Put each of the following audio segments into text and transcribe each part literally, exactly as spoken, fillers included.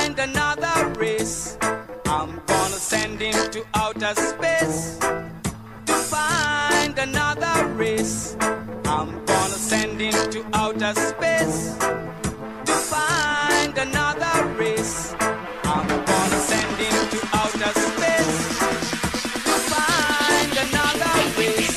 find another race. I'm gonna send him to outer space. To find another race. I'm gonna send him to outer space. To find another race. I'm gonna send him to outer space. To find another race.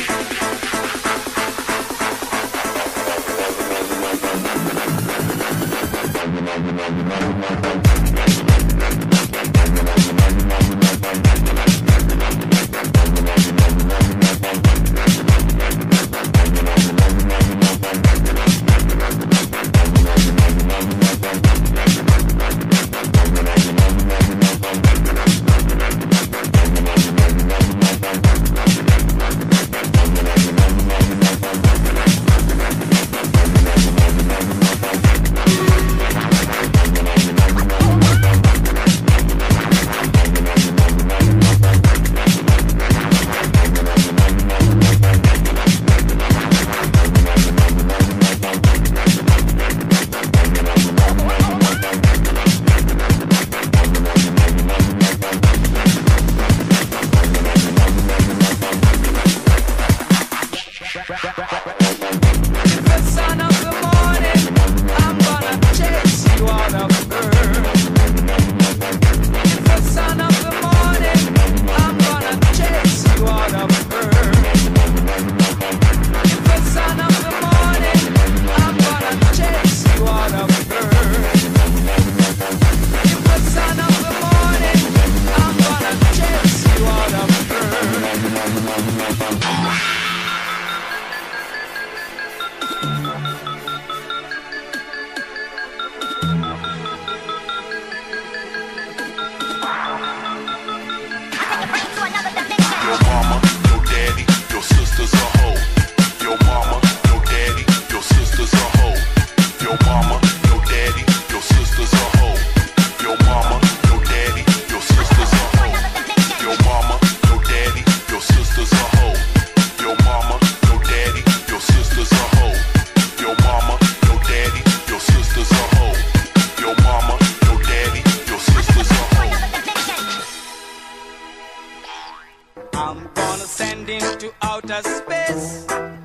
I'm gonna send him to outer space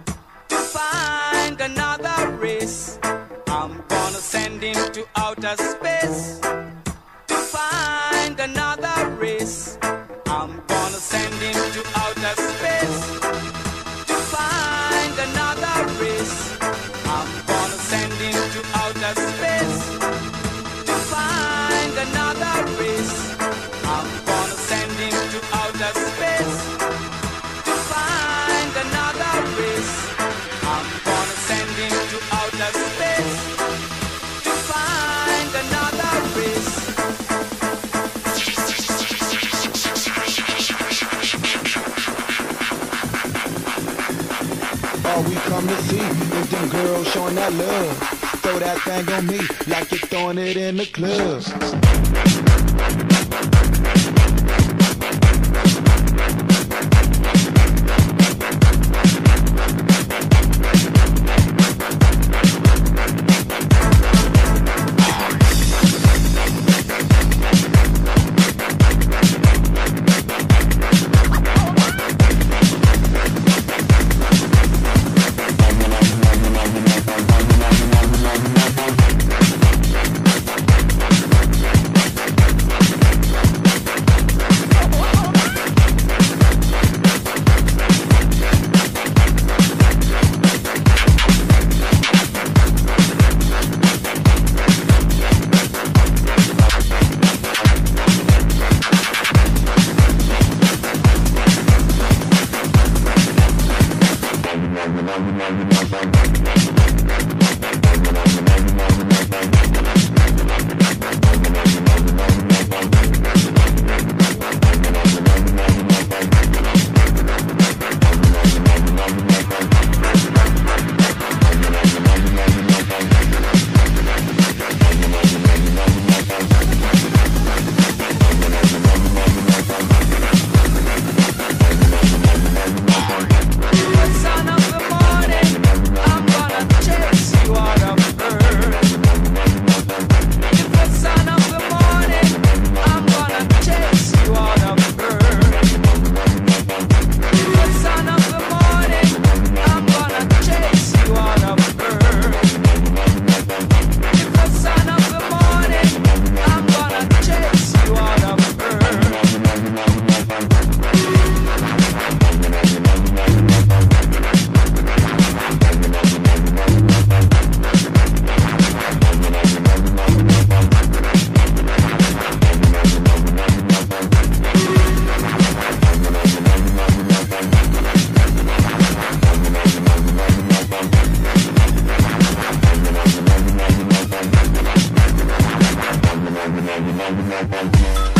to find another race. I'm gonna send him to outer space to find another race. I'm gonna send him to outer space to find another race. I'm gonna send him to outer space to find another race. I'm gonna send him to outer space to find another race. I'm gonna send him to outer space to find another race. All we come to see is them girls showing that love. Throw that thing on me like you're throwing it in the club. Bye.